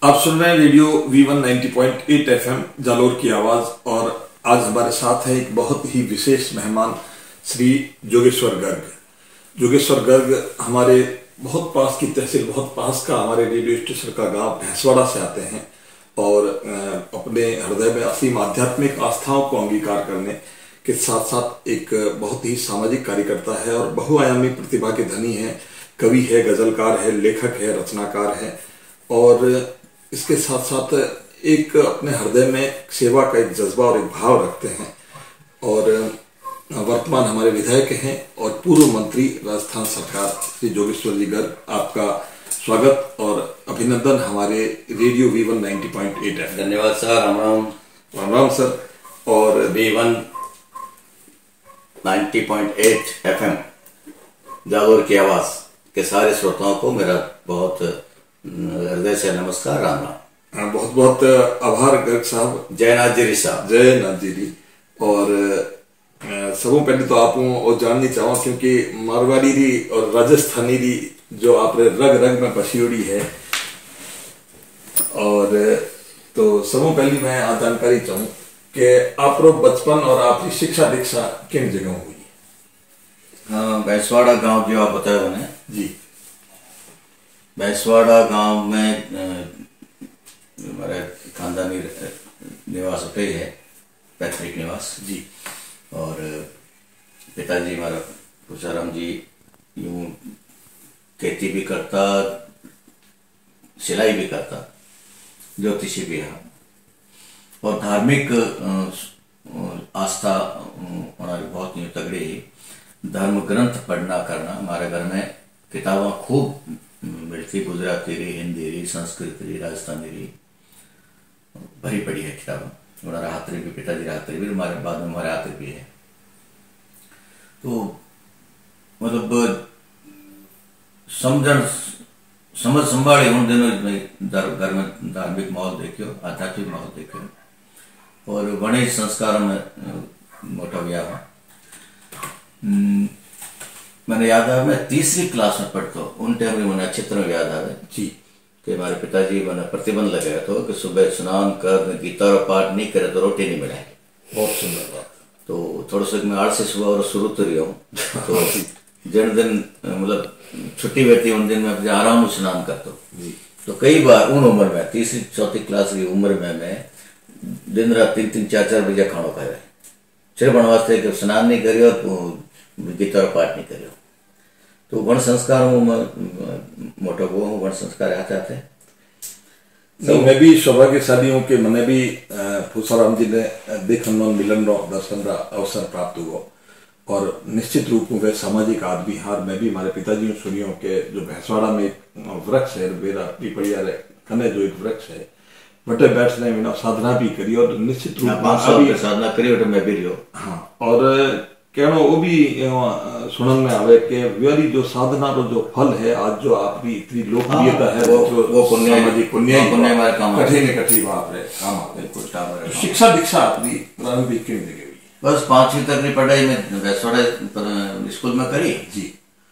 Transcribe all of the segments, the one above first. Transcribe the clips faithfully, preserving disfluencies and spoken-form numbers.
आप सुन रहे हैं radio V one ninety point eight F M Jalore की आवाज। और आज हमारे साथ है एक बहुत ही विशेष मेहमान श्री जोगेश्वर गर्ग। जोगेश्वर गर्ग हमारे बहुत पास की तहसील, बहुत पास का हमारे रेडियो स्टेशन का गांव भैंसवाड़ा से आते हैं और अपने हृदय में असीम आध्यात्मिक आस्थाओं को अंगीकार करने के साथ साथ एक बहुत ही सामाजिक कार्यकर्ता है और बहुआयामी प्रतिभा के धनी है। कवि है, गजलकार है, लेखक है, रचनाकार है और इसके साथ साथ एक अपने हृदय में सेवा का एक जज्बा और एक भाव रखते हैं। और वर्तमान हमारे विधायक हैं और पूर्व मंत्री राजस्थान सरकार श्री जोगेश्वर जी गर्ग, आपका स्वागत और अभिनंदन हमारे radio V one ninety point eight F. धन्यवाद सर। राम राम। राम राम सर। और V one ninety point eight F M Jalore की आवाज के सारे श्रोताओं को मेरा बहुत हृदय से नमस्कार। राम राम। बहुत बहुत आभार गर्ग साहब। जय नाथ जी साहब। जय नाथ जी। और सबों पहले तो आप और जाननी चाहूँ क्योंकि मारवाड़ी री और राजस्थानी री जो आप रग रग में बसी है, और तो सबों पहली मैं आ जानकारी चाहूँ कि आप बचपन और आपकी शिक्षा दीक्षा किन जगह हुई? हाँ, भैंसवाड़ा गांव जो आप बताए मैंने जी। भैंसवाड़ा गांव में हमारे खानदानी निवास पे है, पैतृक निवास जी। और पिताजी हमारा पुषाराम जी यूं खेती भी करता, सिलाई भी करता, ज्योतिषी भी है और धार्मिक आस्था हमारी बहुत ही तगड़ी। धर्म ग्रंथ पढ़ना करना हमारे घर में किताबें खूब मिलती, गुजराती रही, हिंदी रही, संस्कृत रही, राजस्थानी रही, भरी पड़ी है किताबें। हमारा हाथरी भी, पिताजी हाथरी भी, हमारे बाद में हमारे हाथरी भी है। तो मतलब समझ समझ संभाले उन दिनों में घर में धार्मिक माहौल देखियो, आध्यात्मिक माहौल देखियो और बड़े संस्कार में मोटा गया हुआ। मैंने याद आया, मैं तीसरी क्लास में पढ़ता हूँ, उन टाइम में मैंने अच्छी तरह याद आया जी कि हमारे पिताजी मैंने प्रतिबंध लगाया था कि सुबह स्नान कर गीता और पाठ नहीं करे तो रोटी नहीं मिलेगी। बहुत सुंदर बात। तो थोड़ा सा मैं आठ से सुबह और शुरू तो रही हूँ, तो जिन दिन मतलब छुट्टी रहती है उन दिन मैं आराम से स्नान करता हूँ। तो कई बार उन उम्र में, तीसरी चौथी क्लास की उम्र में मैं दिन रात तीन तीन चार चार बजे खाना खाया, सिर्फ बनवास्ते कि स्नान नहीं करियो और गीता और पाठ नहीं करियो। तो वर्ण संस्कार मोटा वो हूँ, वर्ण संस्कार आते आते नहीं, मैं भी सौभाग्यशाली हूँ कि मैंने भी पुषाराम जी ने देखन मिलन दर्शन का अवसर प्राप्त हुआ और निश्चित रूप में वे सामाजिक आदमी हार। मैं भी हमारे पिताजी ने सुनियो कि जो भैंसवाड़ा में एक वृक्ष है, बेरा पीपड़िया कने जो एक वृक्ष है, बटे बैठने में साधना भी करी और निश्चित रूप में साधना करी और मैं भी रियो। हाँ, और कहना वो भी सुनन में आवे कि वेरी जो साधना रो जो फल है आज जो आपकी इतनी लोकप्रियता है, वो वो पुण्य सामाजिक पुण्य पुण्य हमारे काम कठिन कठिन बात है काम आते कुछ काम। शिक्षा दीक्षा आपकी प्रारंभिक किन जगह हुई? बस पांचवी तक की पढ़ाई में भैंसवाड़ा स्कूल में करी जी।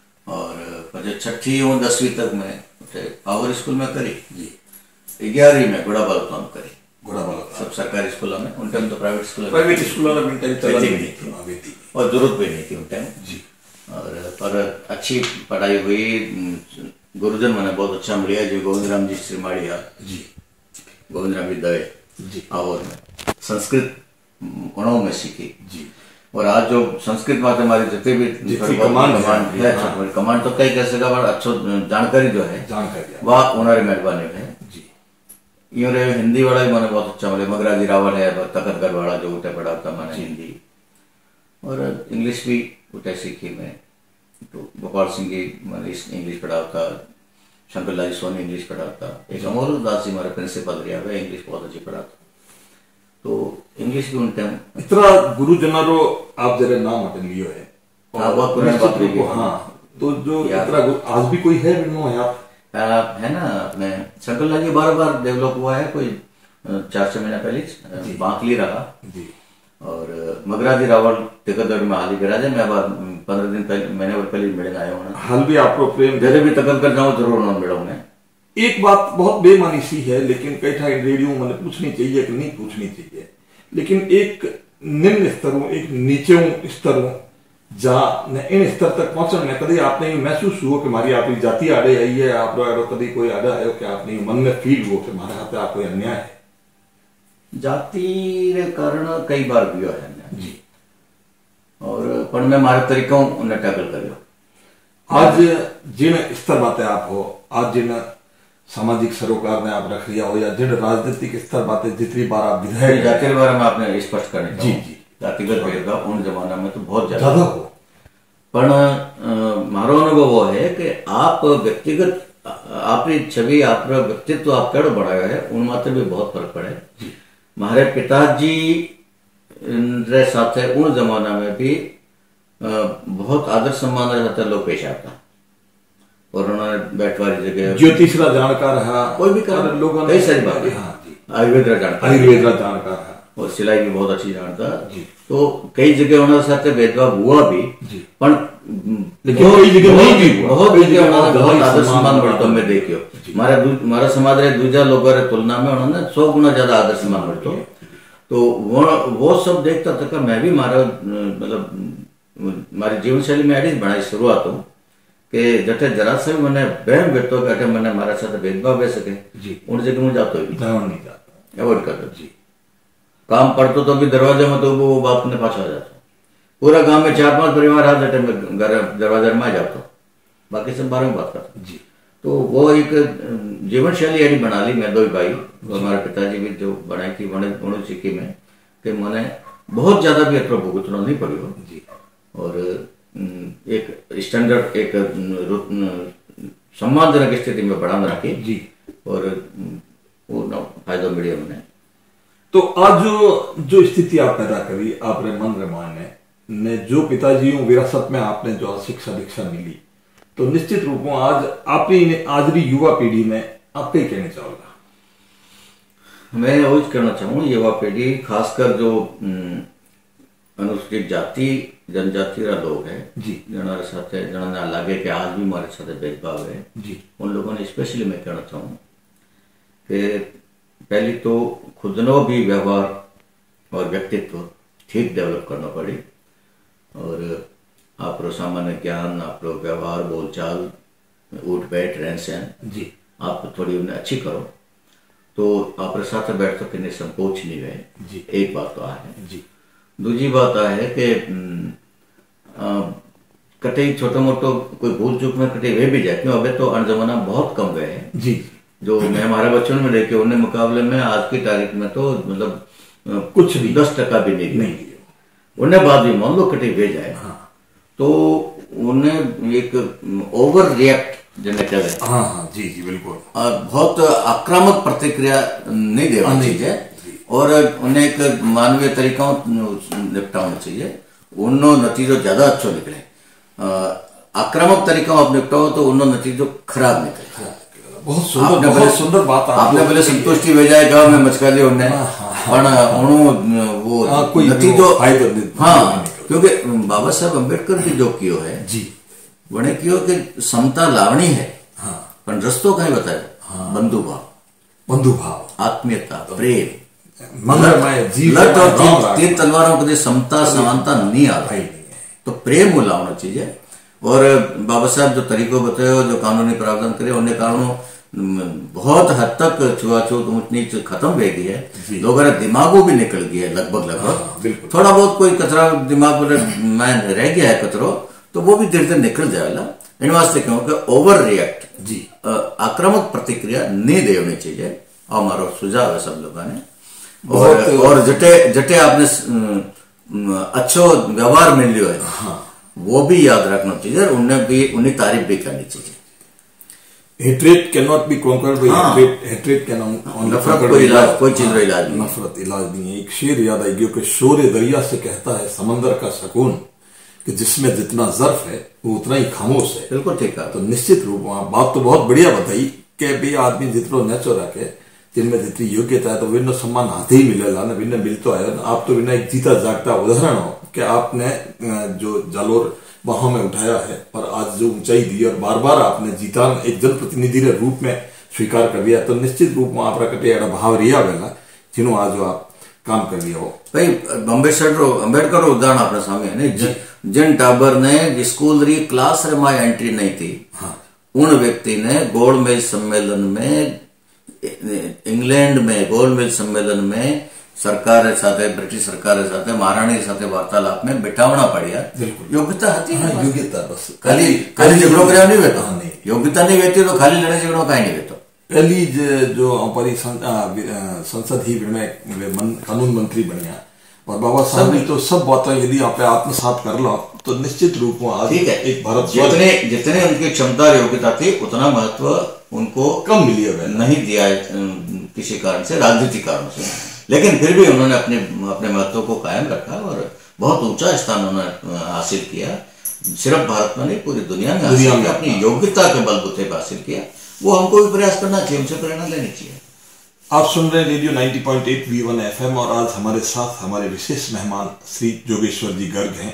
और छठी और दसवीं तक मैं पावर स्कूल में करी जी। ग्यारहवीं में गुड़ा बालका में करी। गुड़ा बालका सब सरकारी स्कूलों में, उन टाइम तो प्राइवेट स्कूल प्राइवेट स्कूलों में थी और जरूरत भी नहीं थी उन टाइम जी। और पर अच्छी पढ़ाई हुई, गुरुजन मैंने बहुत अच्छा मिला जो गोविंद राम जी श्रीमाड़िया जी, गोविंद राम जी दवे जी और में संस्कृत उन्होंने में सीखी जी। और आज जो संस्कृत में हमारे जितने भी कमांड है, कमांड तो कई कह सका पर अच्छो जानकारी जो है जानकारी वह उन्होंने मेहरबानी है जी। यूँ रे हिंदी वाला भी मैंने बहुत अच्छा मिले, मगराजी रावल है, तखतगढ़ वाला जो उठे पढ़ा था मैंने हिंदी और इंग्लिश भी उठे सीखी मैं। तो गोपाल सिंह की मैंने इंग्लिश पढ़ा था, शंकर लाल सोनी इंग्लिश पढ़ा था, एक अमोल दास जी हमारे प्रिंसिपल रहा है, इंग्लिश बहुत अच्छी पढ़ा था। तो इंग्लिश भी उन टाइम इतना गुरुजनों रो आप जरा नाम अटन लियो है। हाँ, बहुत पुरानी बात रही। हाँ, तो जो इतना आज भी कोई है यहाँ है ना, अपने शंकर लाल जी बार बार डेवलप हुआ है, कोई चार छह महीना पहले बांकली रहा जी। और मगराजी रावल टिकटगढ़ में हाल ही गिरा मैं बार पंद्रह दिन पहले महीने और पहले मिलने आया हूँ। हाल भी आपको प्रेम जैसे भी तकल कर जाऊँ जरूर उन्होंने मिला उन्हें एक बात बहुत बेमानी सी है, लेकिन कई ठाई रेडियो मैंने पूछनी चाहिए कि नहीं पूछनी चाहिए, लेकिन एक निम्न स्तरों एक नीचे स्तरों जहां इन स्तर तक पहुंचने में कभी आपने ये महसूस हुआ कि हमारी आपकी जाति आड़े आई है, आप कभी कोई आड़ा आयो कि आपने मन में फील हो कि हमारे हाथ आप कोई अन्याय है? जाति रे कारण कई बार भी है जी, और पण मैं मारे तरीकों उन्हें टैकल करियो। आज जिन स्तर बातें आप हो, आज जिन सामाजिक सरोकार ने आप रख लिया हो, या जिन राजनीतिक स्तर बातें जितनी बार आप विधायक जाति के बारे में आपने स्पष्ट करने जी जी जातिगत भेदभाव उन जमाना में तो बहुत ज्यादा हो, पर मारो अनुभव वो है कि आप व्यक्तिगत आपकी छवि आप व्यक्तित्व आप केड़ो बढ़ाया है उन मात्र भी बहुत फर्क पड़े। मारे पिताजी रे साथे उन जमाना में भी बहुत आदर सम्मान रे साथे लोग पेश आता, और उन्होंने बैठवारी जगह ज्योतिषरा जानकार है, कोई भी कर लोगों कई सारी बातें, आयुर्वेद जानकार आयुर्वेद जानकार है, और सिलाई भी बहुत अच्छी जानता जी। तो कई जगह उन्होंने साथ भेदभाव हुआ भी, पर कई जगह नहीं भी हुआ, बहुत जगह उन्होंने बहुत आदर सम्मान बढ़तो मैं देखियो। मारा मारा समाज रे दूसरा लोगों रे तुलना में उन्होंने सौ गुना ज्यादा आदर सम्मान बढ़तो। तो वो वो सब देखता था मैं भी मारा मतलब मारी जीवन शैली में ऐसी बनाई शुरुआत हो कि जटे जरा से भी मैंने बहम बैठो कि अटे मैंने मारा साथ भेदभाव बह सके उन जगह में जातो ही नहीं जाता, अवॉइड करता जी। काम पड़तो तो भी दरवाजे में तो वो बाप ने पाछा जाता, पूरा गांव में चार पांच परिवार आ जाते मैं घर दरवाजे में आ जाता, बाकी सब बारे में बात करता जी। तो वो एक जीवन शैली ऐसी बना ली मैं दो भाई, हमारे पिताजी भी जो बनाई थी बने उन्होंने सीखी में कि मैंने बहुत ज्यादा भी अत्र भुगतना नहीं पड़ियो जी, और एक स्टैंडर्ड एक सम्मानजनक स्थिति में बढ़ा रखी जी, और वो फायदा मिले मैंने। तो आज जो जो स्थिति आप पैदा करी आपने मन रे माने ने जो पिताजी विरासत में आपने जो शिक्षा दीक्षा मिली, तो निश्चित रूप में आज आपकी आज की युवा पीढ़ी में आप क्या कहना चाहोगा? मैं वही कहना चाहूँ युवा पीढ़ी खासकर जो अनुसूचित जाति जनजाति रा लोग है जी, जना साथ जना लगे कि आज भी हमारे साथ भेदभाव है जी, उन लोगों ने स्पेशली मैं कहना चाहूँ कि पहली तो खुदनो भी व्यवहार और व्यक्तित्व ठीक डेवलप करना पड़ी, और आप सामान्य ज्ञान आप व्यवहार बोलचाल उठ बैठ रहन सहन जी आप थोड़ी उन्हें अच्छी करो, तो आप साथ बैठ तो किन्ने संकोच नहीं रहे जी। एक बात तो है जी। दूसरी बात आ है कि कटे छोटो मोटो कोई भूल चूक में कटे वे भी जाए, क्यों अबे तो अन जमाना बहुत कम गए हैं जी, जो मैं हमारे बच्चों में देखे उन्हें मुकाबले में आज की तारीख में तो मतलब कुछ भी दस टका भी नहीं, नहीं। उन्हें बाद भी मान लो कटे वे जाए हाँ। तो उन्हें एक ओवर रिएक्ट जिन्हें कहते हाँ हाँ जी जी बिल्कुल, बहुत आक्रामक प्रतिक्रिया नहीं देना चाहिए, और उन्हें एक मानवीय तरीकों निपटाना चाहिए, उन्नो नतीजो ज्यादा अच्छो निकले। आक्रामक तरीकों आप निपटाओ तो उन्नो नतीजो खराब निकले। बहुत सुंदर बहुत सुंदर बात आपने पहले संतुष्टि भेजा गांव में मचका दी उन्हें, वो नतीजो हाँ, क्योंकि बाबा साहब अम्बेडकर भी जो कियो है जी, वने कियो कि समता लावणी है हाँ, पर रस्तो कहीं बताया हाँ, बंधुभाव बंधुभाव आत्मीयता प्रेम लट और तीन तलवारों को समता समानता नहीं आ रही, तो प्रेम को लाना चाहिए। और बाबा साहब जो तरीकों बताए जो कानूनी प्रावधान करे उन्हें कारणों बहुत हद तक छुआछूत ऊंच नीच खत्म हो गई है, लोगों का दिमागो भी निकल गया है लगभग लगभग, थोड़ा बहुत कोई कचरा दिमाग में रह गया है कचरो, तो वो भी धीरे धीरे निकल जाएगा। इन वास्ते क्यों कि ओवर रिएक्ट जी आक्रामक प्रतिक्रिया नहीं देनी चाहिए, और हमारा सुझाव है सब लोगों ने। और, और जटे जटे आपने अच्छो व्यवहार मिल लियो है हाँ, वो भी याद रखना चाहिए, उन्हें भी उन्हें तारीफ भी करनी चाहिए। Hatred can not be conquered by hatred, hatred can नफरत कोई इलाज कोई चीज का इलाज नहीं, नफरत इलाज नहीं है। एक शेर याद आई कि शोर दरिया से कहता है समंदर का सकून कि जिसमें जितना ज़र्फ है वो उतना ही खामोश है। बिल्कुल ठीक है। तो निश्चित रूप में बात तो बहुत बढ़िया बताई कि भी आदमी जितना नेचो रखे जिनमें जितनी योग्यता है तो विन्न सम्मान हाथ ही मिलेगा ना, विन्न मिलता है। आप तो विन्न एक जीता जागता उदाहरण हो कि आपने जो जालोर वहां में उठाया है और आज जो ऊंचाई दी और बार बार आपने जीता एक जनप्रतिनिधि के रूप में स्वीकार कर लिया तो निश्चित रूप में आप कटे एड़ा भाव रिया वेला जिन्हों आज आप काम कर लिया हो भाई अंबेडकर अंबेडकर उदाहरण अपने सामने है जिन टाबर ने स्कूल री क्लास रे में एंट्री नहीं थी, हाँ। उन व्यक्ति ने गोलमेज सम्मेलन में इंग्लैंड में गोलमेज सम्मेलन में सरकार साथे ब्रिटिश सरकार साथे महाराणी साथे वार्तालाप में बिठावना पड़िया। योग्यता हती है, हाँ, योग्यता बस खाली खाली झगड़ो कर नहीं वेतो, हाँ, नहीं योग्यता नहीं वेती तो खाली लड़े झगड़ो कहीं नहीं वेतो। पहली जो हमारी संसद ही में कानून मंत्री बनिया और बाबा साहब ने तो सब बातें यदि आप आत्मसात कर लो तो निश्चित रूप में आज ठीक है एक भारत जितने जितने उनकी क्षमता और योग्यता थी उतना महत्व उनको कम मिली है नहीं दिया किसी कारण से, राजनीतिक कारण से, लेकिन फिर भी उन्होंने अपने अपने महत्व को कायम रखा और बहुत ऊंचा स्थान उन्होंने हासिल किया। सिर्फ भारत में नहीं पूरी दुनिया में दुनिया में अपनी योग्यता के बलबूते पर हासिल किया। वो हमको भी प्रयास करना चाहिए, उनसे प्रेरणा लेनी चाहिए। आप सुन रहे हैं रेडियो नब्बे पॉइंट आठ वी वन एफएम और आज हमारे साथ हमारे विशेष मेहमान श्री जोगेश्वर जी गर्ग हैं।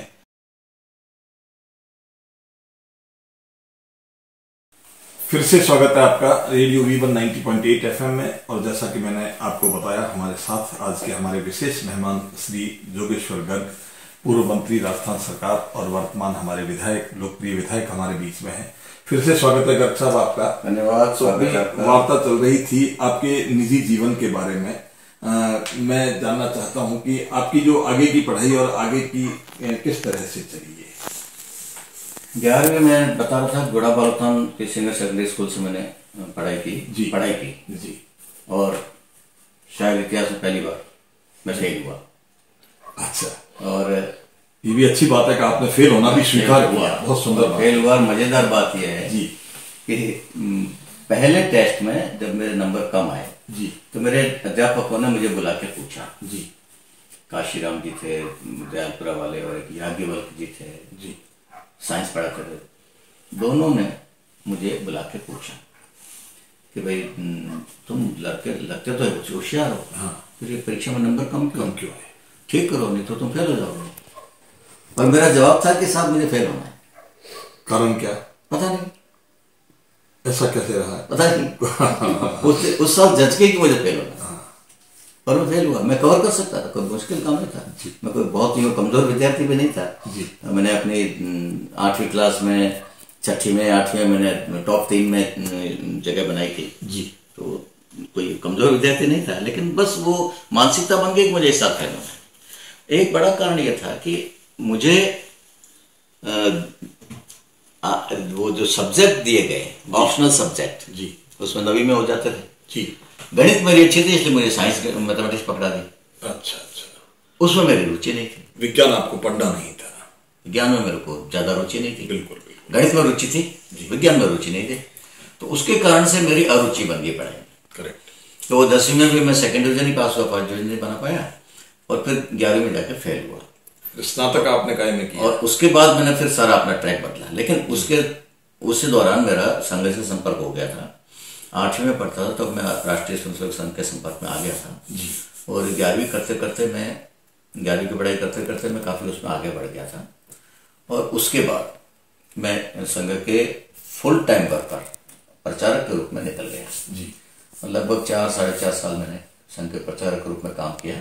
फिर से स्वागत है आपका रेडियो वी वन नब्बे पॉइंट आठ एफएम में और जैसा कि मैंने आपको बताया हमारे साथ आज के हमारे विशेष मेहमान श्री जोगेश्वर गर्ग, पूर्व मंत्री राजस्थान सरकार और वर्तमान हमारे विधायक लोकप्रिय विधायक हमारे बीच में हैं। फिर से स्वागत है गर्ग साहब आपका। धन्यवाद। तो वार्ता चल रही थी आपके निजी जीवन के बारे में। आ, मैं जानना चाहता हूं कि आपकी जो आगे की पढ़ाई और आगे की किस तरह से चली है। ग्यारहवीं में बता रहा था गुड़ा बालतान के सीनियर सेकेंडरी स्कूल से मैंने पढ़ाई की जी पढ़ाई की जी और शायद इतिहास में पहली बार मैं फेल हुआ। अच्छा, और ये भी अच्छी बात है कि आपने फेल होना भी स्वीकार किया, बहुत सुंदर फेल हुआ। मजेदार बात यह है जी कि पहले टेस्ट में जब मेरे नंबर कम आए जी तो मेरे अध्यापकों ने मुझे बुला के पूछा जी, काशीराम जी थे दयालपुरा वाले और एक याज्ञवल्क्य जी थे जी, साइंस पढ़ाते थे, दोनों ने मुझे बुला के पूछा कि भाई तुम लड़के लगते तो होशियार हो, हाँ, फिर ये परीक्षा में नंबर कम क्यों क्यों है, ठीक करो नहीं तो तुम फेल हो जाओगे। और मेरा जवाब था कि साहब मुझे फेल होना है। कारण क्या पता नहीं, ऐसा कैसे रहा है पता नहीं उस, उस साल जज के कि मुझे फेल होना, पर मैं फेल हुआ। मैं कवर कर सकता था, कोई मुश्किल काम नहीं था, मैं कोई बहुत ही कमजोर विद्यार्थी भी नहीं था जी। मैंने अपनी आठवीं क्लास में छठी में आठवीं में मैंने टॉप तीन में जगह बनाई थी जी, तो कोई कमजोर विद्यार्थी नहीं था, लेकिन बस वो मानसिकता बन गई कि मुझे इस साल फेल होना है। एक बड़ा कारण यह था कि मुझे आ, आ, वो जो सब्जेक्ट दिए गए ऑप्शनल सब्जेक्ट जी, उसमें नवी में हो जाते थे जी। गणित मेरी अच्छी थी इसलिए मुझे साइंस मैथमेटिक्स पकड़ा दी। अच्छा अच्छा, उसमें मेरी रुचि नहीं थी। विज्ञान आपको पढ़ना नहीं था? विज्ञान में मेरे को ज्यादा रुचि नहीं थी। बिल्कुल बिल्कुल। गणित में रुचि थी, विज्ञान में रुचि नहीं थी, तो उसके कारण से मेरी अरुचि बन गई पढ़ाई। करेक्ट। तो वो दसवीं में भी मैं सेकेंड डिवीजन ही पास हुआ, फर्स्ट डिवीजन नहीं बना पाया और फिर ग्यारहवीं में जाकर फेल हुआ। स्नातक आपने काय में किया? और उसके बाद मैंने फिर सारा अपना ट्रैक बदला, लेकिन उसके उसी दौरान मेरा संघ से संपर्क हो गया था। आठवीं में पढ़ता था तब तो मैं राष्ट्रीय स्वयंसेवक संघ के संपर्क में आ गया था जी। और ग्यारहवीं करते करते मैं ग्यारहवीं की पढ़ाई करते करते मैं काफी उसमें आगे बढ़ गया था और उसके बाद मैं संघ के फुल टाइम वर्कर प्रचारक के रूप में निकल गया जी। लगभग चार साढ़े चार साल मैंने संघ के प्रचारक के रूप में काम किया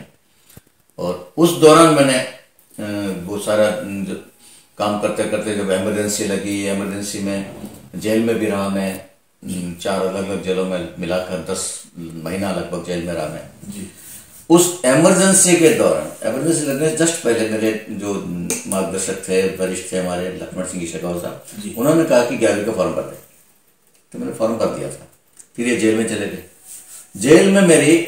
और उस दौरान मैंने बहुत सारा काम करते करते जब इमरजेंसी लगी, इमरजेंसी में जेल में भी रहा मैं, चार अलग अलग जेलों में मिलाकर दस महीना लगभग जेल में रहा मैं जी। उस इमरजेंसी के दौरान, इमरजेंसी लगने जस्ट पहले मेरे जो मार्गदर्शक थे, वरिष्ठ थे हमारे लक्ष्मण सिंह शेखावत साहब, उन्होंने कहा कि ग्यारहवीं का फॉर्म भर दे, तो मैंने फॉर्म भर दिया था। फिर ये जेल में चले गए। जेल में मेरी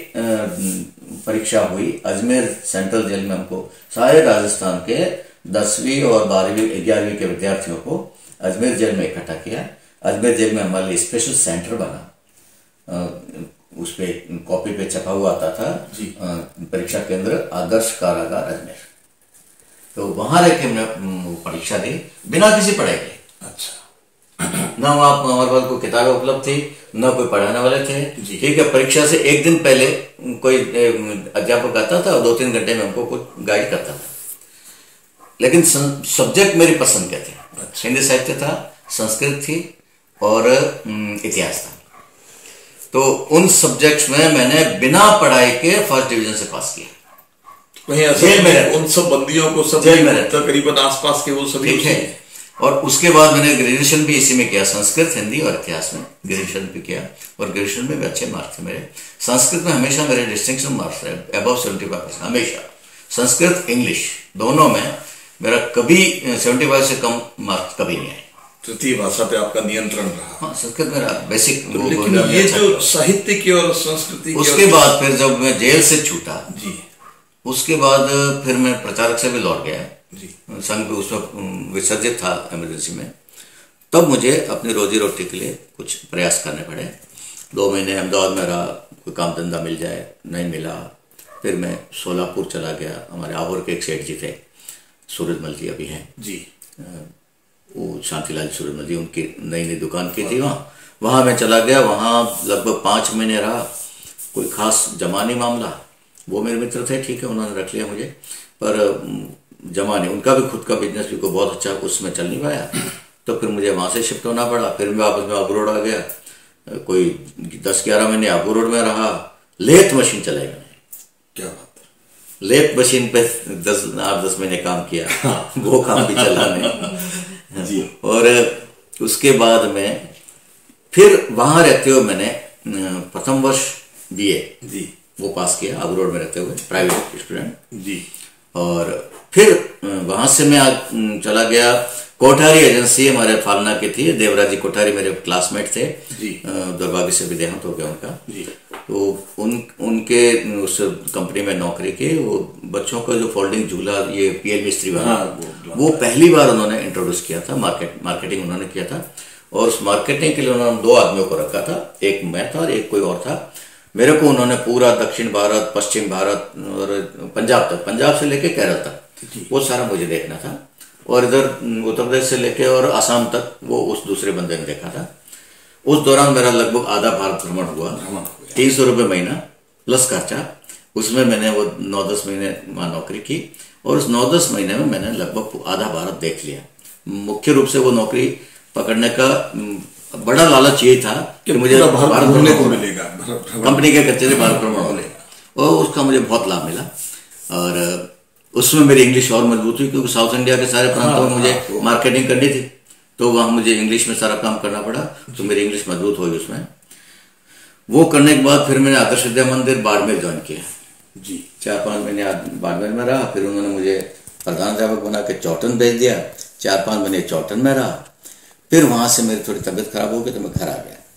परीक्षा हुई अजमेर सेंट्रल जेल में। हमको सारे राजस्थान के दसवीं और बारहवीं ग्यारहवीं के विद्यार्थियों को अजमेर जेल में इकट्ठा किया। अजमेर जेल में हमारे लिए स्पेशल सेंटर बना, उस पे कॉपी पे छपा हुआ आता था परीक्षा केंद्र आदर्श कारागार अजमेर। तो वहां रह के मैंने परीक्षा दी बिना किसी पढ़ाई के। अच्छा। ना वहां हमारे पास कोई किताबें उपलब्ध थी, न कोई पढ़ाने वाले थे। ठीक है, परीक्षा से एक दिन पहले कोई अध्यापक आता था और दो तीन घंटे में हमको कुछ गाइड करता था, लेकिन सब्जेक्ट मेरी पसंद के थे। हिंदी साहित्य था, संस्कृत थी और इतिहास था। तो उन सब्जेक्ट्स में मैंने बिना पढ़ाई के फर्स्ट डिवीजन से पास किया। वहीं जेल में उन सब बंदियों को सब जेल में तकरीबन आसपास के वो सभी ठीक है। और उसके बाद मैंने ग्रेजुएशन भी इसी में किया, संस्कृत, हिंदी और इतिहास में ग्रेजुएशन भी किया, और ग्रेजुएशन में भी अच्छे मार्क्स थे मेरे। संस्कृत में हमेशा मेरे डिस्टिंक्शन मार्क्स रहे, अबव सेवेंटी फाइव परसेंट हमेशा। संस्कृत इंग्लिश दोनों में मेरा कभी सेवेंटी फाइव से कम मार्क्स कभी नहीं आए। तृतीय भाषा पे आपका नियंत्रण रहा। हाँ, संस्कृत मेरा बेसिक। तो लेकिन ये जो साहित्य की और संस्कृति, उसके बाद फिर जब मैं जेल से छूटा जी, उसके बाद फिर मैं प्रचारक से भी लौट गया जी, संघ उसमें विसर्जित था इमरजेंसी में। तब मुझे अपनी रोजी रोटी के लिए कुछ प्रयास करने पड़े। दो महीने अहमदाबाद में रहा, कोई काम धंधा मिल जाए, नहीं मिला। फिर मैं सोलापुर चला गया, हमारे आहोर के एक सेठ जी थे, सूरजमल जी अभी हैं जी, वो शांतिलाल सूरजमल जी, उनकी नई नई दुकान की थी वहाँ वहाँ मैं चला गया। वहाँ लगभग पाँच महीने रहा, कोई खास जमा नहीं मामला। वो मेरे मित्र थे, ठीक है, उन्होंने रख लिया मुझे, पर जमा नहीं। उनका भी खुद का बिजनेस भी कोई बहुत अच्छा उसमें चल नहीं पाया, तो फिर मुझे वहाँ से शिफ्ट होना पड़ा। फिर मैं वापस में आबू रोड आ गया, कोई दस ग्यारह महीने आबू रोड में रहा। लेथ मशीन चलाई मैंने। क्या बात है। लेथ मशीन पे दस आठ दस महीने काम किया, वो काम भी चला नहीं जी। और उसके बाद में फिर वहाँ रहते हुए मैंने प्रथम वर्ष बीए जी वो पास किया, आबू रोड में रहते हुए, प्राइवेट स्टूडेंट जी। और फिर वहां से मैं चला गया कोठारी एजेंसी, हमारे फालना की थी, देवराज जी कोठारी मेरे क्लासमेट थे जी, दुर्भाग्य से भी देहांत हो गया उनका जी। तो उन उनके उस कंपनी में नौकरी की। वो बच्चों का जो फोल्डिंग झूला, ये पीएल मिस्त्री वाला, हाँ, वो, वो पहली बार उन्होंने इंट्रोड्यूस किया था, मार्केट मार्केटिंग उन्होंने किया था। और उस मार्केटिंग के लिए उन्होंने दो आदमियों को रखा था, एक मैं था और एक कोई और था। मेरे को उन्होंने पूरा दक्षिण भारत, पश्चिम भारत और पंजाब तक, पंजाब से लेके केरल तक वो सारा मुझे देखना था। और इधर उत्तर प्रदेश से लेके और आसाम तक वो उस दूसरे बंदे ने देखा था। उस दौरान मेरा लगभग आधा भारत भ्रमण हुआ, तीन सौ रुपये महीना प्लस खर्चा। उसमें मैंने वो नौ दस महीने वहाँ नौकरी की, और उस नौ दस महीने में मैंने लगभग आधा भारत देख लिया। मुख्य रूप से वो नौकरी पकड़ने का बड़ा लालच यही था कि मुझे भारत घूमने को मिलेगा, कंपनी के कच्चे से भारत भ्रमण होने, और उसका मुझे बहुत लाभ मिला। और उसमें मेरी इंग्लिश और मजबूत हुई, क्योंकि साउथ इंडिया के सारे प्रांतों में मुझे मार्केटिंग करनी थी, तो वहां मुझे इंग्लिश में सारा काम करना पड़ा, तो मेरी इंग्लिश मजबूत हुई उसमें। वो करने के बाद फिर मैंने आदर्श विद्या मंदिर बाड़मेर ज्वाइन किया जी। चार पांच महीने बाड़मेर में रहा, फिर उन्होंने मुझे प्रधान अध्यापक बना के चौटन भेज दिया। चार पांच महीने चौटन में रहा, फिर वहां से मेरी थोड़ी तबीयत खराब हो गई, तो मैं घर आ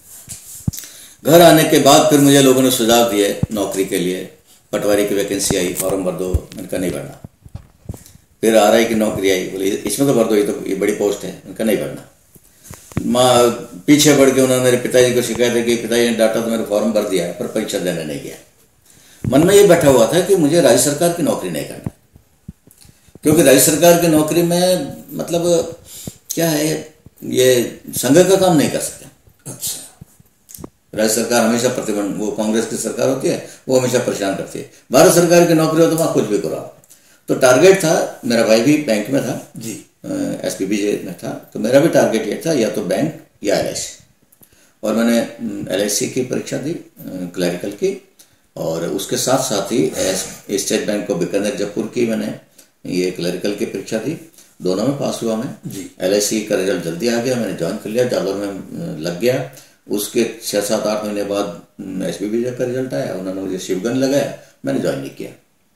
गया। घर आने के बाद फिर मुझे लोगों ने सुझाव दिए नौकरी के लिए, पटवारी की वैकेंसी आई, फॉर्म भर दो, मैंने कहा नहीं भरना। फिर आर आई की नौकरी आई, बोले इसमें तो भर दो, ये तो ये बड़ी पोस्ट है, मैंने कहा नहीं भरना। माँ पीछे बढ़ के उन्होंने मेरे पिताजी को शिकायत है कि पिताजी ने डाटा तो मेरा फॉर्म भर दिया है, पर परीक्षा देने नहीं गया। मन में ये बैठा हुआ था कि मुझे राज्य सरकार की नौकरी नहीं करना, क्योंकि राज्य सरकार की नौकरी में मतलब क्या है, ये संघ का काम नहीं कर सकते। अच्छा, राज्य सरकार हमेशा प्रतिबंध, वो कांग्रेस की सरकार होती है, वो हमेशा परेशान करती है। भारत सरकार की नौकरी हो तो वहां कुछ भी करो। तो टारगेट था, मेरा भाई भी बैंक में था जी, एस पी बी जे में था, तो मेरा भी टारगेट ये था, या तो बैंक या एल आई सी। और मैंने एल आई सी की परीक्षा दी, क्लरिकल की, और उसके साथ साथ ही state bank of Bikaner Jaipur की मैंने ये क्लरिकल की परीक्षा दी। दोनों में पास हुआ मैं जी। एल आई सी का रिजल्ट जल्दी आ गया, मैंने ज्वाइन कर लिया, जालोर में लग गया। उसके छः सात आठ महीने बाद एस पी बी जे का रिजल्ट आया, उन्होंने मुझे शिवगन लगाया, मैंने ज्वाइन नहीं किया।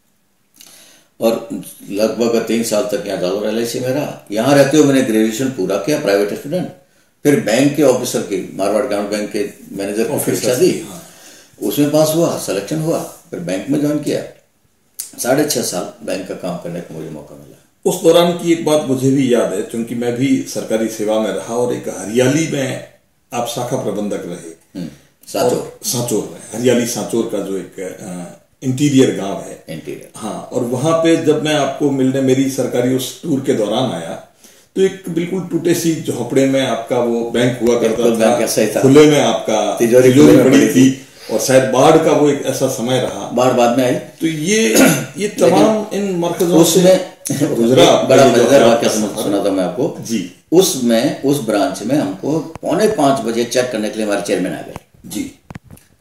और लगभग तीन साल तक यहाँ जालोर एल आई सी में रहा। यहाँ रहते हुए मैंने ग्रेजुएशन पूरा किया, प्राइवेट स्टूडेंट। फिर बैंक के ऑफिसर की, मारवाड़ ग्रामीण बैंक के मैनेजर की परीक्षा दी, उसमें पास हुआ, सिलेक्शन हुआ, फिर बैंक में ज्वाइन किया। साढ़े छः साल बैंक का काम करने का मुझे मौका मिला। उस दौरान की एक बात मुझे भी याद है, क्योंकि मैं भी सरकारी सेवा में रहा, और एक हरियाली में आप शाखा प्रबंधक रहे, सांचोर सांचोर में, हरियाली सांचोर का जो एक इंटीरियर गांव है, इंटीरियर, हाँ। और वहां पे जब मैं आपको मिलने मेरी सरकारी उस टूर के दौरान आया, तो एक बिल्कुल टूटे सी झोपड़े में आपका वो बैंक हुआ करता था, खुले में आपका तिजोरी पड़ी थी, और शायद बाढ़ का वो एक ऐसा समय रहा, बाढ़ बाद में आई। तो ये ये तमाम इन मरकजों से गुजरा। बड़ा मजेदार वाकया सुना था मैं आपको जी। उसमें उस ब्रांच में हमको पौने पांच बजे चेक करने के लिए हमारे चेयरमैन आ गए जी।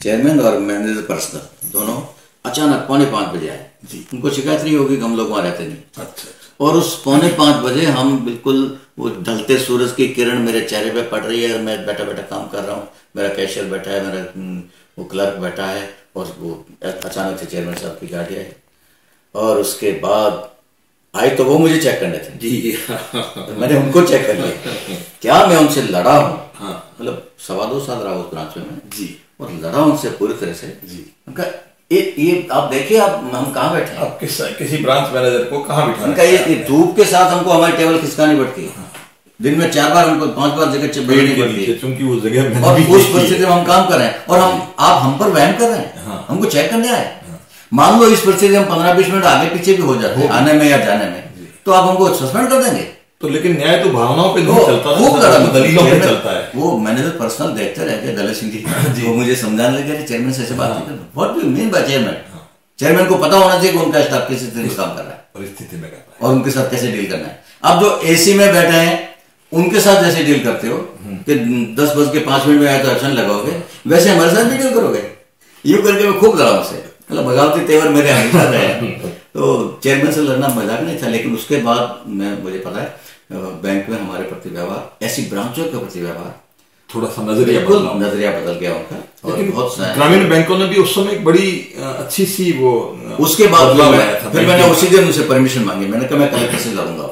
चेयरमैन और मैनेजर पर्सनल दोनों अचानक पौने पांच बजे आए जी। उनको शिकायत नहीं होगी कि हम लोग वहां रहते नहीं। अच्छा। और उस पौने पांच बजे हम बिल्कुल वो ढलते सूरज की किरण मेरे चेहरे पे पड़ रही है, मैं बैठा बैठा काम कर रहा हूँ, मेरा कैशियर बैठा है, मेरा वो क्लर्क बैठा है, और वो अचानक से चेयरमैन साहब की गाड़ी आई और उसके बाद आई तो वो मुझे चेक करने थे जी। तो मैंने उनको चेक कर लिया। क्या मैं उनसे लड़ा हूँ? हाँ। मतलब सवा दो साल रहा उस ब्रांच में जी, और लड़ा उनसे पूरी तरह से जी। उनका ये ये आप देखिए, आप हम कहाँ बैठे हैं, आप किस किसी ब्रांच मैनेजर को कहाँ बिठा, उनका ये धूप के साथ हमको हमारी टेबल खिसकानी पड़ती है। हाँ। दिन में चार बार हमको पांच बार जगह बैठनी पड़ती है, क्योंकि उस जगह और उस परिस्थिति में हम काम कर रहे हैं, और हम आप हम पर वहम कर रहे हैं। हाँ। हमको चेक करने आए। मान लो इस परिस्थिति में हम पंद्रह बीस मिनट आगे पीछे भी हो जाते हैं आने में या जाने में, तो आप हमको सस्पेंड कर देंगे। तो लेकिन न्याय तो भावनाओं पे नहीं चलता, वो दलीलों पे चलता है। वो मैनेजर पर्सनल देखते रह गए दलित सिंह जी, वो मुझे समझाने लगे चेयरमैन से ऐसे बात नहीं करना। What do you mean by chairman? Chairman को पता होना चाहिए कि उनका स्टाफ किस तरह से काम कर रहा है, परिस्थिति में कर रहा है, और उनके साथ कैसे डील करना है। आप जो एसी में बैठे हैं उनके साथ जैसे डील करते हो कि दस बज के पांच मिनट में आए तो एक्शन लगाओगे, वैसे हमारे साथ भी डील करोगे। यूं करके मैं खूब लड़ा उनसे, मतलब बगावती तेवर मेरे हमेशा रहे। तो चेयरमैन से लड़ना मजाक नहीं था, लेकिन उसके बाद मैं मुझे पता है बैंक में हमारे प्रति व्यवहार, ऐसी ब्रांचों के प्रति व्यवहार, थोड़ा सा नजरिया बदला नजरिया बदल गया उनका। और बहुत ग्रामीण बैंकों ने भी उस समय एक बड़ी अच्छी सी वो उसके बाद फिर मैंने उसी दिन उनसे परमिशन मांगी। मैंने कहा मैं कलेक्टर से लड़ूंगा,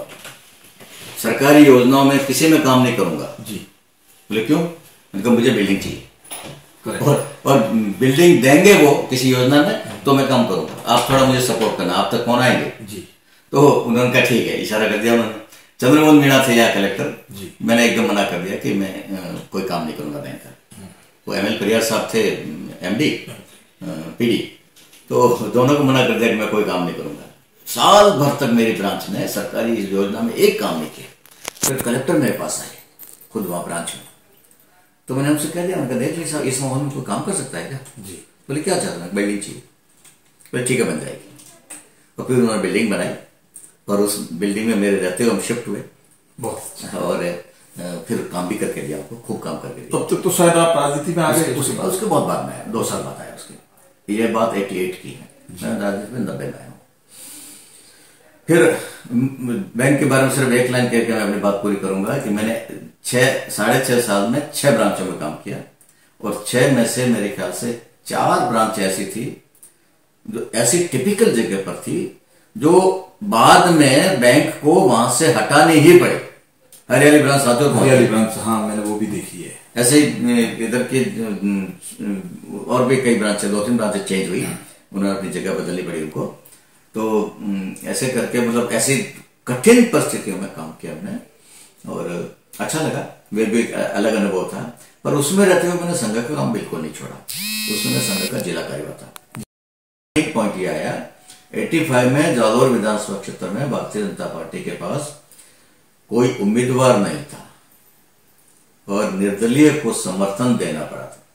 सरकारी योजनाओं में किसी में काम नहीं करूंगा जी। बोले क्यों? मैंने कहा मुझे बिल्डिंग चाहिए, और, और बिल्डिंग देंगे वो किसी योजना में तो मैं काम करूंगा, आप थोड़ा मुझे सपोर्ट करना, आप तक कौन आएंगे जी। तो उन्होंने कहा ठीक है, इशारा कर दिया उन्होंने। चंद्रमोहन मीणा थे यहाँ कलेक्टर जी। मैंने एकदम मना कर दिया कि मैं आ, कोई काम नहीं करूंगा बैंक का। वो एम एल परियार साहब थे एमडी पीडी, तो दोनों को मना कर दिया कि मैं कोई काम नहीं करूंगा। साल भर तक मेरी ब्रांच ने सरकारी योजना में एक काम नहीं किया। फिर कलेक्टर मेरे पास आए खुद वहां ब्रांच में, तो मैंने उनसे कह दिया, मैंने कहा देख लीजिए साहब इस माहौल में कोई काम कर सकता है क्या जी? बोले क्या चाहते हैं? बिल्डिंग चाहिए। बोले ठीक है बन जाएगी। और फिर उन्होंने बिल्डिंग बनाई, और उस बिल्डिंग में मेरे रहते हुए हम शिफ्ट हुए बहुत, और फिर काम भी करके दिया हमको, खूब काम करके दिया। तब तक तो शायद आप राजनीति में आ गए? उसके बाद उसके बहुत बाद में आया, दो साल बाद आया उसके। ये बात एटी एट की है, मैं राजनीति में नब्बे में आया हूँ। फिर बैंक के बारे में सिर्फ एक लाइन कहकर मैं अपनी बात पूरी करूंगा कि मैंने छह साढ़े छह साल में छह ब्रांचों में काम किया, और छह में से मेरे ख्याल से चार ब्रांच ऐसी थी जो ऐसी टिपिकल जगह पर थी जो बाद में बैंक को वहां से हटानी ही पड़े। हरियाली ब्रांच साथियों, हरियाली ब्रांच, हाँ मैंने वो भी देखी है। ऐसे ही इधर के और भी कई ब्रांच, दो तीन ब्रांचें चेंज हुई, उन्होंने अपनी जगह बदलनी पड़ी उनको। तो ऐसे करके मतलब ऐसी कठिन परिस्थितियों में काम किया हमने, और अच्छा लगा, वे भी अलग अनुभव था। पर उसमें रहते हुए मैंने संघ का काम बिल्कुल नहीं छोड़ा, उसमें संघ का जिला कार्यवाह था। एक पॉइंट ये आया पचासी में जालोर विधानसभा क्षेत्र में भारतीय जनता पार्टी के पास कोई उम्मीदवार नहीं था, और निर्दलीय को समर्थन देना पड़ा था।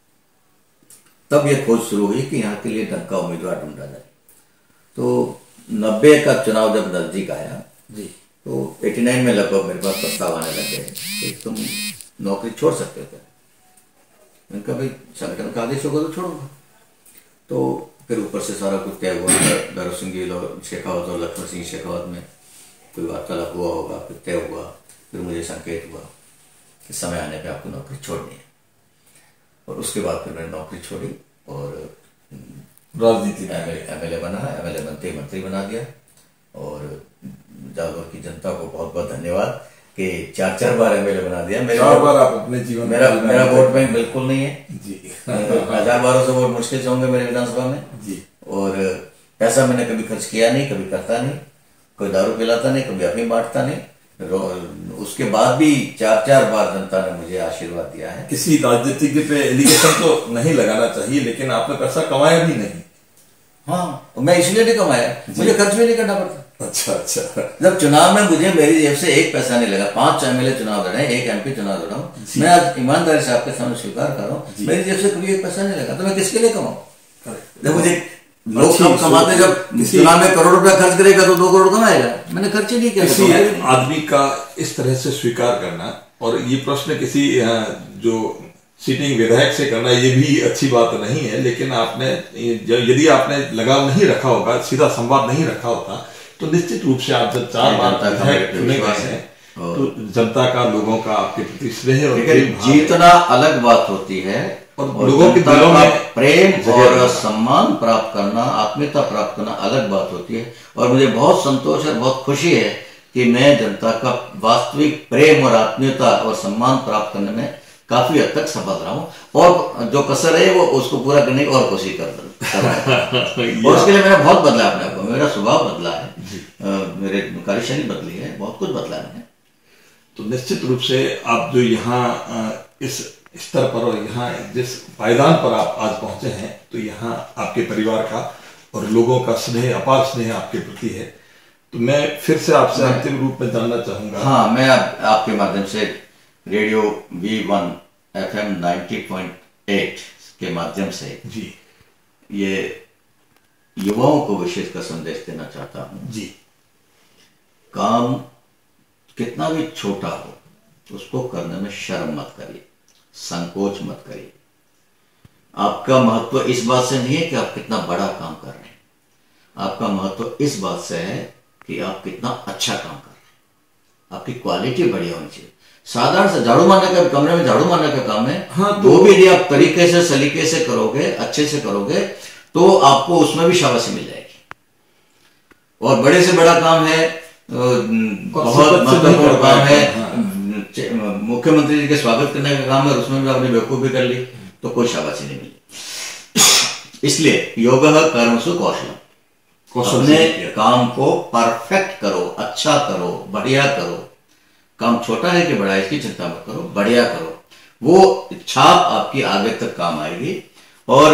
तब यह खोज शुरू हुई कि यहाँ के लिए ढंग का उम्मीदवार ढूंढा जाए। तो नब्बे का चुनाव जब नजदीक आया जी, तो नवासी में लगभग मेरे पास प्रस्ताव आने लग गए कि तुम नौकरी छोड़ सकते थे। मैंने कहा भाई संगठन का आदेश होगा तो छोड़ूंगा। तो फिर ऊपर से सारा कुछ तय हुआ, भैरव सिंह गिल और शेखावत और लक्ष्मण सिंह शेखावत में कोई वार्तालाप हुआ होगा, फिर तय हुआ, फिर मुझे संकेत हुआ कि समय आने पे आपको नौकरी छोड़नी है। और उसके बाद फिर मैंने नौकरी छोड़ी और राजनीति एमएलए बना, एमएलए बनते मंत्री बना दिया। और जालोर की जनता को बहुत बहुत धन्यवाद कि चार चार बार एमएलए बना दिया। मेरे चार बार आप अपने जीवन मेरा मेरा वोट बैंक बिल्कुल नहीं है जी। हजार बारह सौ वोट मुश्किल से होंगे मेरे विधानसभा में जी। और पैसा मैंने कभी खर्च किया नहीं, कभी करता नहीं, कोई दारू पिलाता नहीं, कभी अफीम बांटता नहीं। उसके बाद भी चार चार बार जनता ने मुझे आशीर्वाद दिया है। किसी राजनीतिज्ञ पे एलिगेशन तो नहीं लगाना चाहिए, लेकिन आपने पैसा कमाया भी नहीं। हाँ, मैं इसलिए नहीं कमाया, मुझे खर्च भी नहीं करना पड़ता। अच्छा अच्छा। जब चुनाव में मुझे मेरी जेब से एक पैसा नहीं लगा, पांच एमएलए चुनाव लड़े, एक एमपी चुनाव लड़ा हूं, मैं आज ईमानदारी से आपके सामने स्वीकार कर रहा हूँ, मेरी जेब से कभी एक पैसा नहीं लगा, तो मैं किसके लिए कमाऊं? जब मुझे लोग कम कमाते, जब चुनाव में करोड़ रुपया खर्च करेगा तो दो करोड़ कमाएगा, मैंने खर्च ही नहीं किया। किसी आदमी का इस तरह से स्वीकार करना, और ये प्रश्न किसी जो सीटिंग विधायक से करना ये भी अच्छी बात नहीं है, लेकिन आपने यदि आपने लगाव नहीं रखा होगा, सीधा संवाद नहीं रखा होता, तो निश्चित रूप से आप जब चार बार विधायक चुने गए हैं तो जनता का, लोगों का आपके प्रति स्नेह और जीतना अलग बात होती है और, और लोगों के दिलों में प्रेम और सम्मान प्राप्त करना, आत्मीयता प्राप्त करना अलग बात होती है। और मुझे बहुत संतोष और बहुत खुशी है कि मैं जनता का वास्तविक प्रेम और आत्मीयता और सम्मान प्राप्त करने में काफी हद तक सफल रहा हूं, और जो कसर है वो उसको पूरा करने की और कोशिश कर रहा हूं। और उसके लिए मैंने बहुत बदला अपने आप को, मेरा स्वभाव बदला है, आ, मेरे कार्यशैली बदली है, बहुत कुछ बदला है मैंने। तो निश्चित रूप से आप जो यहाँ इस स्तर पर और यहाँ जिस पायदान पर आप आज पहुंचे हैं, तो यहाँ आपके परिवार का और लोगों का स्नेह, अपार स्नेह आपके प्रति है। तो मैं फिर से आपसे अंतिम रूप में जानना चाहूंगा। हाँ, मैं आप, आपके माध्यम से radio V one F M ninety point eight के माध्यम से जी ये युवाओं को विशेष का संदेश देना चाहता हूँ। जी, काम कितना भी छोटा हो उसको करने में शर्म मत करिए, संकोच मत करिए। आपका महत्व इस बात से नहीं है कि आप कितना बड़ा काम कर रहे हैं, आपका महत्व इस बात से है कि आप कितना अच्छा काम कर रहे हैं, आपकी क्वालिटी बढ़िया होनी चाहिए। साधारण से झाड़ू मारने का, कमरे में झाड़ू मारने का काम है, हाँ, तो वो भी यदि आप तरीके से, सलीके से करोगे, अच्छे से करोगे, तो आपको उसमें भी शाबाशी मिल जाएगी। और बड़े से बड़ा काम है, बहुत महत्वपूर्ण काम है, मुख्यमंत्री जी के स्वागत करने का काम है, उसमें भी आपने बेवकूफी कर ली तो कोई शाबाशी नहीं मिली। इसलिए योगः कर्मसु कौशलम, अपने काम को परफेक्ट करो, अच्छा करो, बढ़िया करो। काम छोटा है कि बड़ा है इसकी चिंता मत करो, बढ़िया करो, वो छाप आपकी आगे तक काम आएगी। और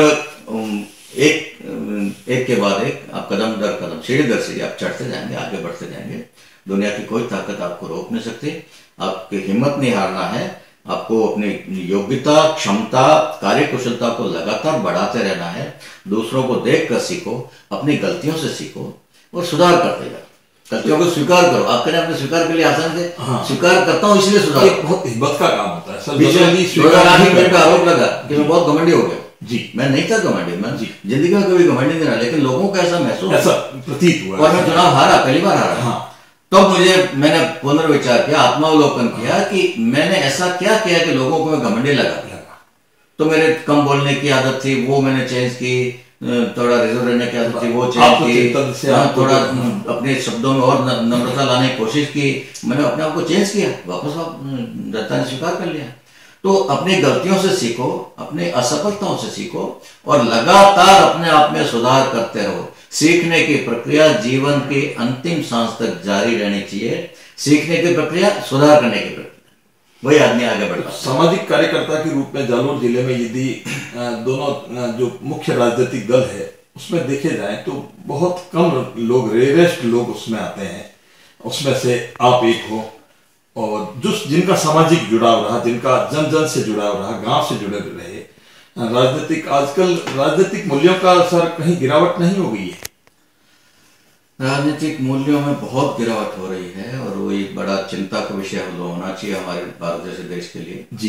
एक एक के बाद एक आप कदम दर कदम, सीढ़ी दर सीढ़ी आप चढ़ते जाएंगे, आगे बढ़ते जाएंगे। दुनिया की कोई ताकत आपको रोक नहीं सकती। आपकी हिम्मत नहीं हारना है, आपको अपनी योग्यता, क्षमता, कार्य कुशलता को लगातार बढ़ाते रहना है। दूसरों को देख कर सीखो, अपनी गलतियों से सीखो और सुधार करते जाओ। गलतियों को स्वीकार करो। आपके ने अपने स्वीकार के लिए आसान से, हाँ, स्वीकार करता हूँ इसलिए सुधार। बहुत हिम्मत का काम होता है सर। दो हजार आठ में मेरे पे आरोप लगा कि मैं बहुत घमंडी हो गया। जी, मैं नहीं था घमंडी, मैं जिंदगी में कभी घमंडी नहीं रहा, लेकिन लोगों को ऐसा महसूस, ऐसा प्रतीत हुआ, और मैं चुनाव हारा, पहली बार हारा। हाँ, तब तो मुझे, मैंने पुनर्विचार किया, आत्मावलोकन किया कि मैंने ऐसा क्या किया कि लोगों को मैं घमंडी लगा। तो मेरे कम बोलने की आदत थी, वो मैंने चेंज की। थोड़ा रिजर्व रहने की आदत थी, वो चेंज की। थोड़ा अपने शब्दों में और नम्रता लाने की कोशिश की, मैंने अपने आप को चेंज किया, वापस जनता ने स्वीकार कर लिया। तो अपनी गलतियों से सीखो, अपनी असफलताओं से सीखो और लगातार अपने आप में सुधार करते रहो। सीखने की प्रक्रिया जीवन की अंतिम सांस तक जारी रहनी चाहिए। सीखने की प्रक्रिया, सुधार करने की प्रक्रिया, वही आदमी आगे बढ़ता है। सामाजिक कार्यकर्ता के रूप में जालोर जिले में यदि दोनों जो मुख्य राजनीतिक दल है उसमें देखे जाए तो बहुत कम लोग, रेयरेस्ट लोग उसमें आते हैं। उसमें से आप एक हो, और जो जिनका सामाजिक जुड़ाव रहा, जिनका जन जन से जुड़ाव रहा, गांव से जुड़े रहे। राजनीतिक, आजकल राजनीतिक मूल्यों का सर कहीं गिरावट नहीं हो गई है? राजनीतिक मूल्यों में बहुत गिरावट हो रही है, और वो एक बड़ा चिंता का विषय होना चाहिए हमारे भारत जैसे देश के लिए। जी,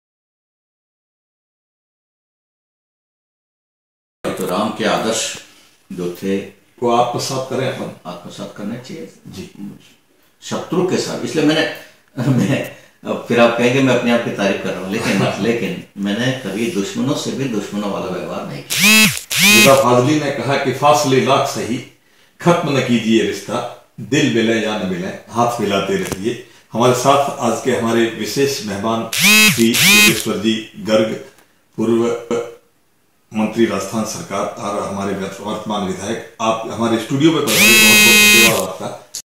तो राम के आदर्श जो थे वो आत्मसात करें, अपन आत्मसात करने चाहिए जी, शत्रु के साथ। इसलिए मैंने मैं अब फिर आप कहेंगे मैं अपने आप की तारीफ कर रहा हूँ, लेकिन लेकिन मैंने कभी दुश्मनों से भी दुश्मनों वाला व्यवहार नहीं किया। फाजली ने कहा कि फासले लाख सही, खत्म न कीजिए रिश्ता, दिल मिले या न मिले, हाथ मिलाते रहिए। हमारे साथ आज के हमारे विशेष मेहमान श्री योगेश्वर जी गर्ग, पूर्व मंत्री राजस्थान सरकार और हमारे वर्तमान विधायक, आप हमारे स्टूडियो में पधारे, बहुत बहुत धन्यवाद आपका।